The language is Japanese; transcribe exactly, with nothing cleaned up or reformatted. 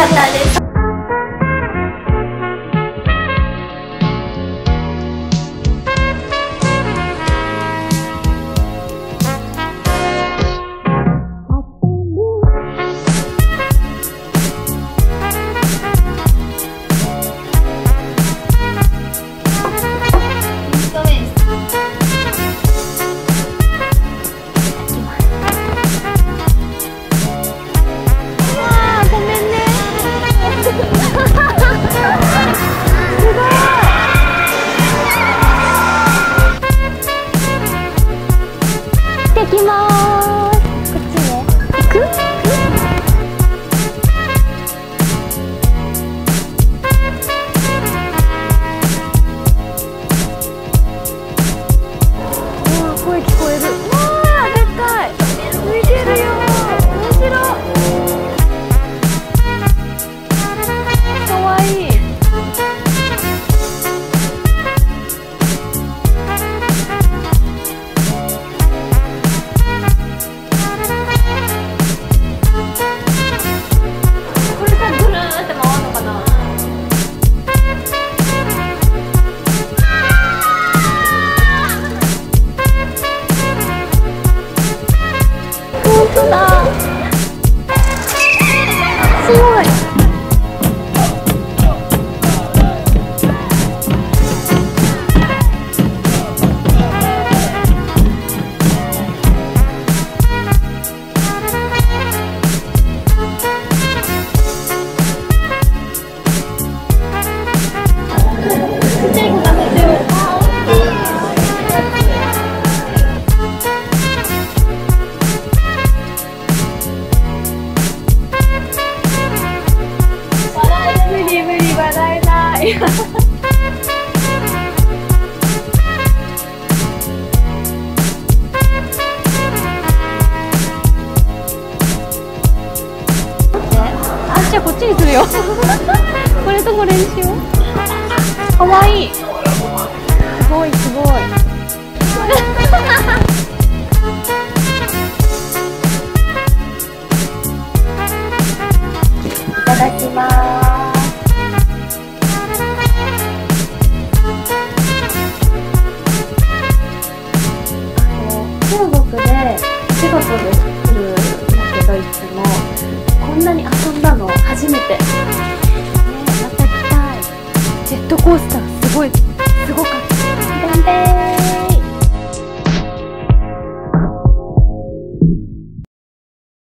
ったです。行きまーす。こっちね。行く？うわ、声聞こえる。うわー、でっかい。浮いてるよー。面白い。かわいい。すごい。じゃあこっちにするよこれとこれにしよう。かわいい。すごいすごいいただきます。中国で仕事で来るんだけど、いつもこんなに遊んだの初めて。ね、また来たい。ジェットコースターすごいすごかった。頑張れー。